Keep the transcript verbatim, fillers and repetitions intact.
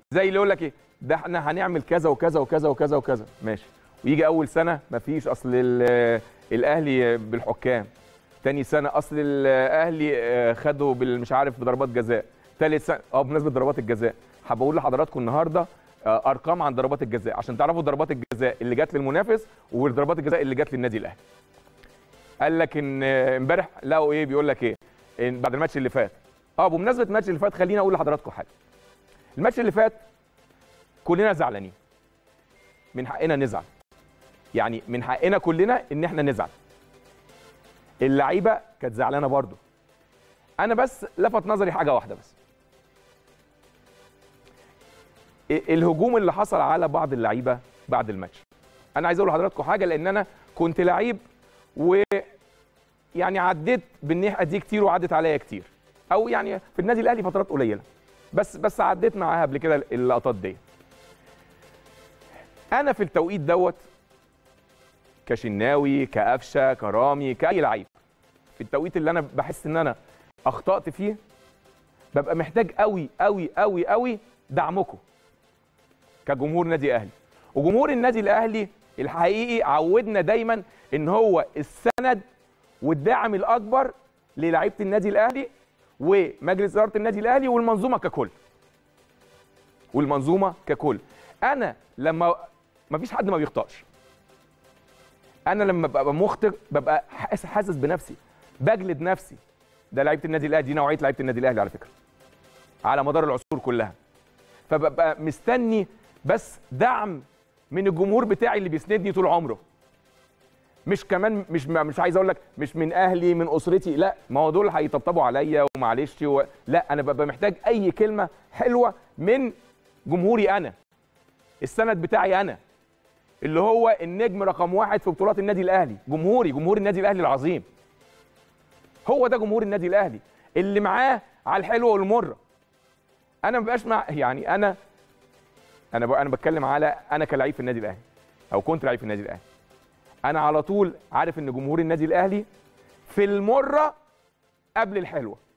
زي اللي يقول لك ايه ده احنا هنعمل كذا وكذا وكذا وكذا وكذا، ماشي، ويجي اول سنه مفيش، اصل الاهلي بالحكام، تاني سنه اصل الاهلي خدوا مش عارف بضربات جزاء، ثالث سنه اه بمناسبه ضربات الجزاء حابب اقول لحضراتكم النهارده ارقام عن ضربات الجزاء عشان تعرفوا ضربات الجزاء اللي جت للمنافس وضربات الجزاء اللي جت للنادي الاهلي. قال لك ان امبارح لقوا ايه، بيقول لك ايه إن بعد الماتش اللي فات، اه بمناسبه الماتش اللي فات خليني اقول لحضراتكم حاجه. الماتش اللي فات كلنا زعلانين، من حقنا نزعل، يعني من حقنا كلنا ان احنا نزعل. اللعيبه كانت زعلانه برضو. انا بس لفت نظري حاجه واحده بس، الهجوم اللي حصل على بعض اللعيبه بعد الماتش. انا عايز اقول لحضراتكم حاجه، لان انا كنت لعيب و يعني عديت بالناحيه دي كتير وعدت عليا كتير، او يعني في النادي الاهلي فترات قليله، بس بس عديت معاها قبل كده اللقطات دي. انا في التوقيت دوت كشناوي كقفشه كرامي كاي لعيب، في التوقيت اللي انا بحس ان انا اخطات فيه ببقى محتاج قوي قوي قوي قوي دعمكم كجمهور نادي اهلي. وجمهور النادي الاهلي الحقيقي عودنا دايما ان هو السند والداعم الاكبر للاعيبه النادي الاهلي ومجلس اداره النادي الاهلي والمنظومه ككل. والمنظومه ككل. انا لما ما فيش حد ما بيخطاش، انا لما ببقى مخطئ ببقى حاسس بنفسي، بجلد نفسي. ده لعيبه النادي الاهلي، دي نوعيه لعيبه النادي الاهلي على فكره على مدار العصور كلها. فببقى مستني بس دعم من الجمهور بتاعي اللي بيسندني طول عمره. مش كمان مش مش عايز اقول لك مش من اهلي من اسرتي، لا، ما هو دول هيطبطبوا عليا ومعلش و... لا، انا ببقى محتاج اي كلمه حلوه من جمهوري انا، السند بتاعي انا، اللي هو النجم رقم واحد في بطولات النادي الاهلي، جمهوري، جمهور النادي الاهلي العظيم. هو ده جمهور النادي الاهلي اللي معاه على الحلوه والمره. انا ما بقاش مع يعني انا انا ب... انا بتكلم على انا كلاعب في النادي الاهلي او كنت لعيب في النادي الاهلي. انا على طول عارف ان جمهور النادي الاهلي في المره قبل الحلوه.